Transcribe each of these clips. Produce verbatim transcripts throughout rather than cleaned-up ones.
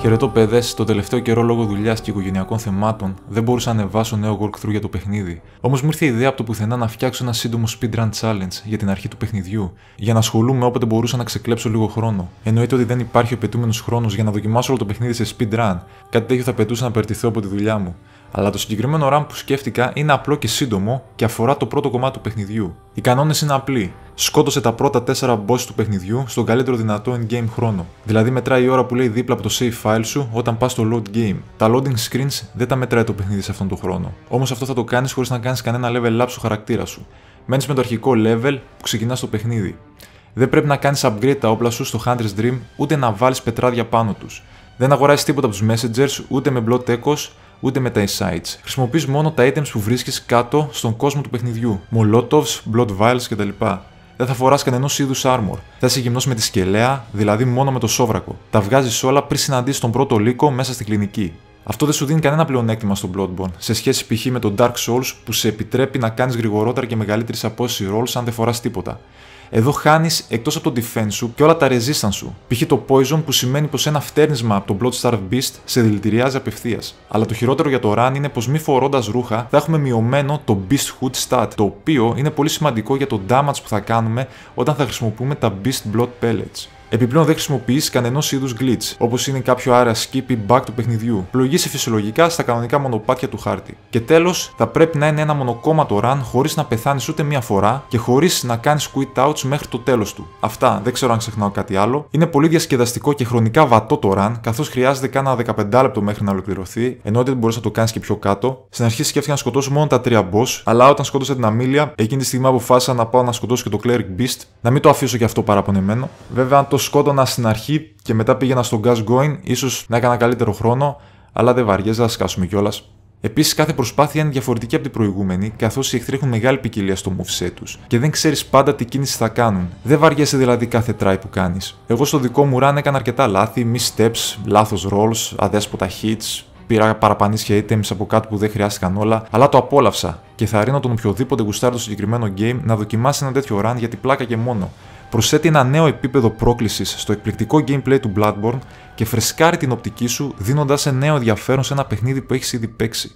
Χαιρετώ παιδες, το τελευταίο καιρό λόγω δουλειά και οικογενειακών θεμάτων δεν μπορούσα να ανεβάσω νέο walkthrough για το παιχνίδι. Όμως μου ήρθε η ιδέα από το πουθενά να φτιάξω ένα σύντομο speedrun challenge για την αρχή του παιχνιδιού, για να ασχολούμαι όποτε μπορούσα να ξεκλέψω λίγο χρόνο. Εννοείται ότι δεν υπάρχει ο απαιτούμενο χρόνο για να δοκιμάσω όλο το παιχνίδι σε speedrun, κάτι τέτοιο θα απαιτούσε να περτηθώ από τη δουλειά μου. Αλλά το συγκεκριμένο run που σκέφτηκα είναι απλό και σύντομο και αφορά το πρώτο κομμάτι του παιχνιδιού. Οι κανόνες είναι απλοί. Σκότωσε τα πρώτα τέσσερα boss του παιχνιδιού στον καλύτερο δυνατό in-game χρόνο. Δηλαδή μετράει η ώρα που λέει δίπλα από το save file σου όταν πας στο load game. Τα loading screens δεν τα μετράει το παιχνίδι σε αυτόν τον χρόνο. Όμως αυτό θα το κάνεις χωρίς να κάνεις κανένα level up στο χαρακτήρα σου. Μένεις με το αρχικό level που ξεκινά στο παιχνίδι. Δεν πρέπει να κάνεις upgrade τα όπλα σου στο Hunter's Dream ούτε να βάλεις πετράδια πάνω τους. Δεν αγοράζεις τίποτα από τους messengers ούτε με blood echoes ούτε με τα insights. Χρησιμοποιείς μόνο τα items που βρίσκεις κάτω στον κόσμο του παιχνιδιού. Molotovs, blood vials κτλ. Δεν θα φοράς κανενός είδους armor. Θα είσαι γυμνός με τη σκελέα, δηλαδή μόνο με το σόβρακο. Τα βγάζεις όλα πριν συναντήσεις τον πρώτο λύκο μέσα στην κλινική. Αυτό δεν σου δίνει κανένα πλεονέκτημα στο Bloodborne, σε σχέση π.χ. με το Dark Souls που σε επιτρέπει να κάνεις γρηγορότερα και μεγαλύτερη απόσταση rolls αν δεν φοράς τίποτα. Εδώ χάνεις εκτός από το defense σου και όλα τα resistance σου. Π.χ. το poison που σημαίνει πως ένα φτέρνισμα από το Bloodstarved Beast σε δηλητηριάζει απευθείας. Αλλά το χειρότερο για το run είναι πως μη φορώντας ρούχα θα έχουμε μειωμένο το Beast Hood stat, το οποίο είναι πολύ σημαντικό για το damage που θα κάνουμε όταν θα χρησιμοποιούμε τα Beast Blood Pellets. Επιπλέον δεν χρησιμοποιείς κανενός είδους glitch, όπως είναι κάποιο area skip ή bug του παιχνιδιού. Πλοηγείσαι φυσιολογικά στα κανονικά μονοπάτια του χάρτη. Και τέλος, θα πρέπει να είναι ένα μονοκόμματο run χωρίς να πεθάνεις ούτε μία φορά και χωρίς να κάνεις quit outs μέχρι το τέλος του. Αυτά, δεν ξέρω αν ξεχνάω κάτι άλλο. Είναι πολύ διασκεδαστικό και χρονικά βατό το run, καθώς χρειάζεται κάνα δεκαπέντε λεπτό μέχρι να ολοκληρωθεί, ενώ ότι μπορείς να το κάνεις και πιο κάτω. Στην αρχή σκέφτηκα να σκοτώσω μόνο τα τρία boss, αλλά όταν σκότωσα την Αμίλια, εκείνη τη στιγμή αποφάσισα να πάω να σκοτώσω και το Cleric Beast, να μην το αφήσω και αυτό παραπονεμένο. Βέβαια, αν το σκότωνα στην αρχή και μετά πήγαινα στο Gas Going, ίσως να έκανα καλύτερο χρόνο, αλλά δεν βαριέζα, θα σκάσουμε κιόλας. Επίσης, κάθε προσπάθεια είναι διαφορετική από την προηγούμενη, καθώς οι εχθροί έχουν μεγάλη ποικιλία στο moveset τους και δεν ξέρεις πάντα τι κίνηση θα κάνουν. Δεν βαριέσαι δηλαδή κάθε try που κάνεις. Εγώ στο δικό μου run έκανα αρκετά λάθη, missteps, λάθος rolls, αδέσποτα hits. Πήρα παραπανίσια items από κάτω που δεν χρειάστηκαν όλα, αλλά το απόλαυσα και θα ρίνω τον οποιοδήποτε γουστάρει το συγκεκριμένο game να δοκιμάσει ένα τέτοιο run για την πλάκα και μόνο. Προσθέτει ένα νέο επίπεδο πρόκλησης στο εκπληκτικό gameplay του Bloodborne και φρεσκάρει την οπτική σου δίνοντας σε νέο ενδιαφέρον σε ένα παιχνίδι που έχεις ήδη παίξει.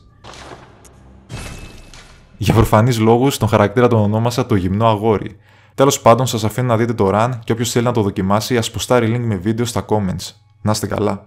Για προφανείς λόγους, τον χαρακτήρα τον ονόμασα το γυμνό αγόρι. Τέλος πάντων, σας αφήνω να δείτε το run και όποιος θέλει να το δοκιμάσει, ας ποστάρει link με βίντεο στα comments. Να είστε καλά.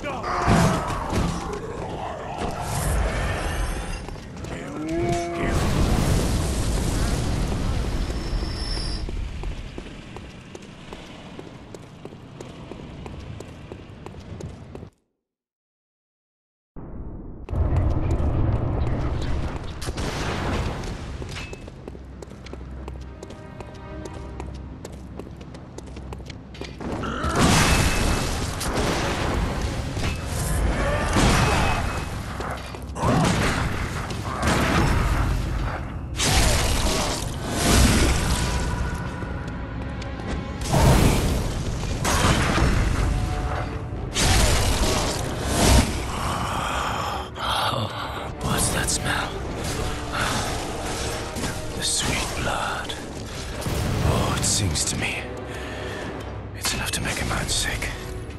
Sings to me. It's enough to make a man sick.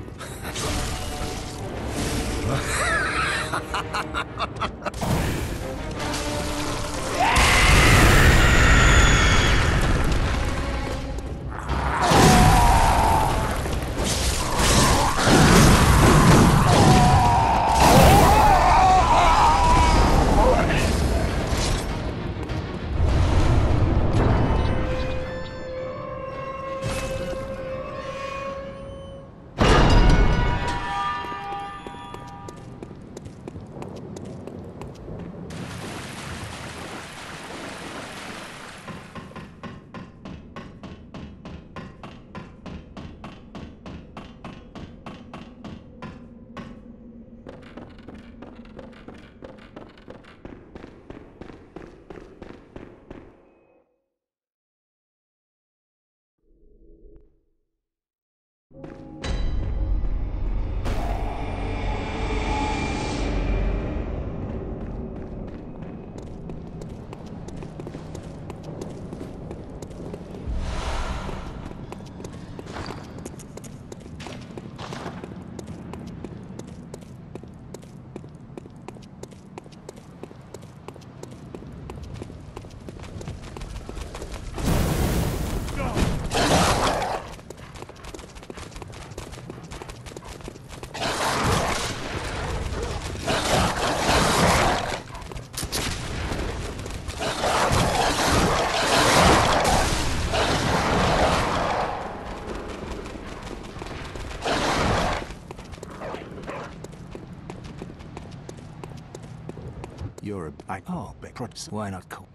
You're a... I... Oh, Beckrots. Why not call?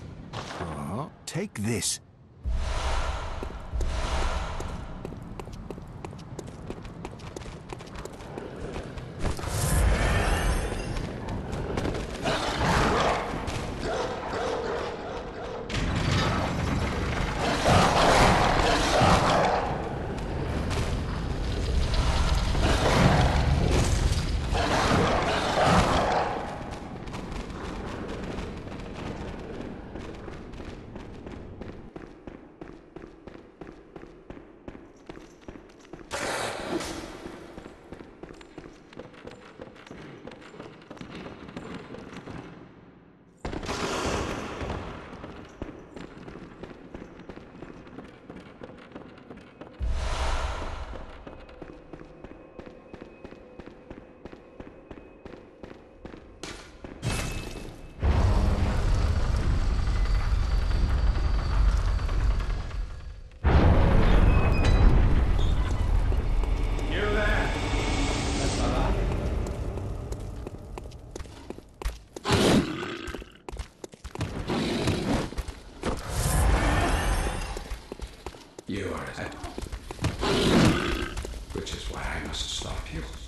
Uh, take this. You are dead. Which is why I must stop you.